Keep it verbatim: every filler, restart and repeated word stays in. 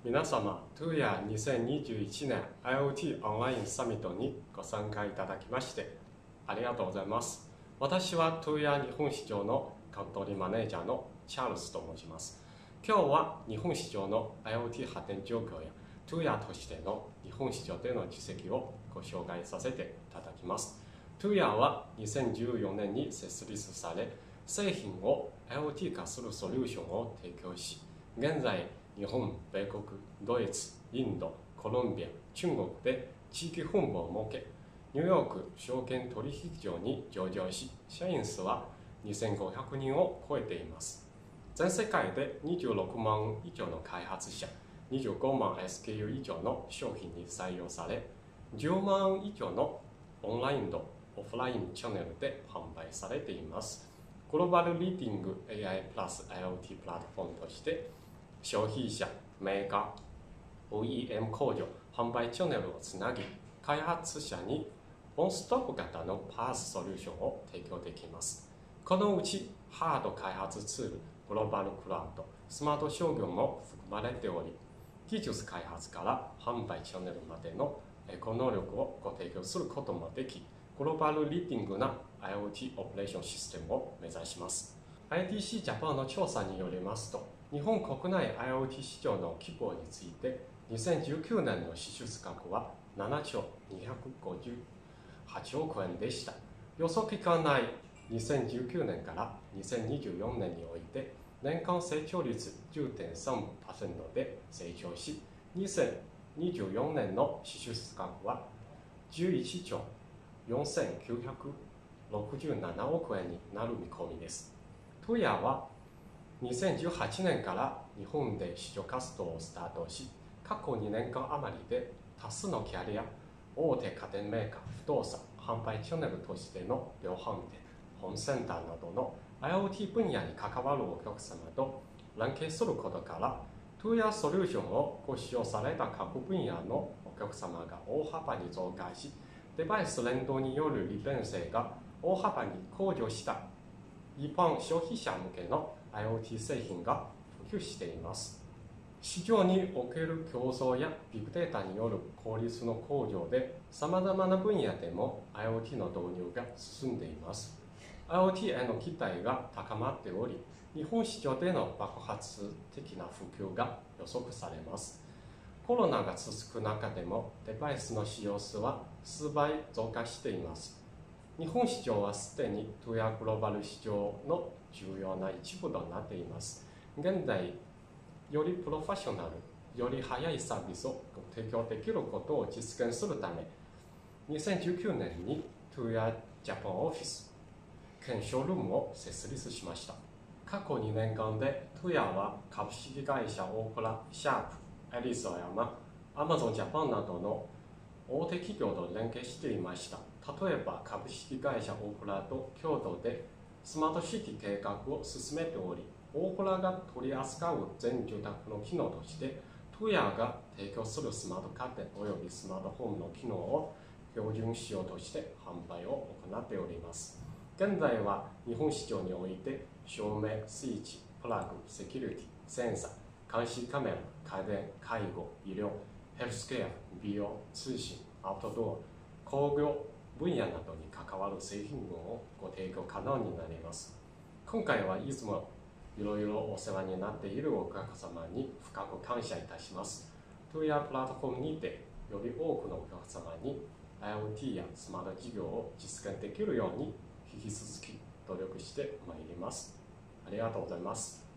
皆様、トゥーヤにせんにじゅういちねん アイオーティー オンラインサミットにご参加いただきましてありがとうございます。私はトゥーヤ日本市場のカントリーマネージャーのチャールズと申します。今日は日本市場の アイオーティー 発展状況やトゥーヤとしての日本市場での実績をご紹介させていただきます。トゥーヤはにせんじゅうよねんに設立され、製品を アイオーティー 化するソリューションを提供し、現在日本、米国、ドイツ、インド、コロンビア、中国で地域本部を設け、ニューヨーク証券取引所に上場し、社員数はにせんごひゃくにんを超えています。全世界でにじゅうろくまん以上の開発者、にじゅうごまん エスケーユー 以上の商品に採用され、じゅうまん以上のオンラインとオフラインチャンネルで販売されています。グローバルリーディング エーアイ プラス アイオーティー プラットフォームとして、消費者、メーカー、オーイーエム 工場、販売チャンネルをつなぎ、開発者にオンストップ型のパースソリューションを提供できます。このうち、ハード開発ツール、グローバルクラウド、スマート商業も含まれており、技術開発から販売チャンネルまでのエコ能力をご提供することもでき、グローバルリーディングな アイオーティー オペレーションシステムを目指します。アイティーシー ジャパンの調査によりますと、日本国内 アイオーティー 市場の規模について、にせんじゅうきゅうねんの支出額はななちょうにひゃくごじゅうはちおくえんでした。予測期間内にせんじゅうきゅうねんからにせんにじゅうよねんにおいて、年間成長率 じゅうてんさんパーセント で成長し、にせんにじゅうよねんの支出額はじゅういちちょうよんせんきゅうひゃくろくじゅうななおくえんになる見込みです。トゥーヤはにせんじゅうはちねんから日本で市場活動をスタートし、過去にねんかん余りで多数のキャリア、大手家電メーカー、不動産、販売チャンネルとしての量販店、ホームセンターなどの アイオーティー 分野に関わるお客様と連携することから、トゥーヤソリューションをご使用された各分野のお客様が大幅に増加し、デバイス連動による利便性が大幅に向上した一般消費者向けの アイオーティー 製品が普及しています。市場における競争やビッグデータによる効率の向上で、さまざまな分野でも アイオーティー の導入が進んでいます。アイオーティー への期待が高まっており、日本市場での爆発的な普及が予測されます。コロナが続く中でも、デバイスの使用数は数倍増加しています。日本市場はすでにトゥーヤグローバル市場の重要な一部となっています。現在、よりプロフェッショナル、より早いサービスを提供できることを実現するため、にせんじゅうきゅうねんにトゥーヤジャパンオフィス、兼ショールームを設立しました。過去にねんかんでトゥーヤは株式会社オークラ、シャープ、エリスオーヤマ、アマゾンジャパンなどの大手企業と連携していました。例えば株式会社オークラと共同でスマートシティ計画を進めており、オークラが取り扱う全住宅の機能として、トゥーヤが提供するスマート家電およびスマートフォームの機能を標準仕様として販売を行っております。現在は日本市場において、照明、スイッチ、プラグ、セキュリティ、センサー、監視カメラ、家電、介護、医療、ヘルスケア、美容、通信、アウトドア、工業分野などに関わる製品群をご提供可能になります。今回はいつもいろいろお世話になっているお客様に深く感謝いたします。トゥーヤプラットフォームにて、より多くのお客様に アイオーティー やスマート事業を実現できるように引き続き努力してまいります。ありがとうございます。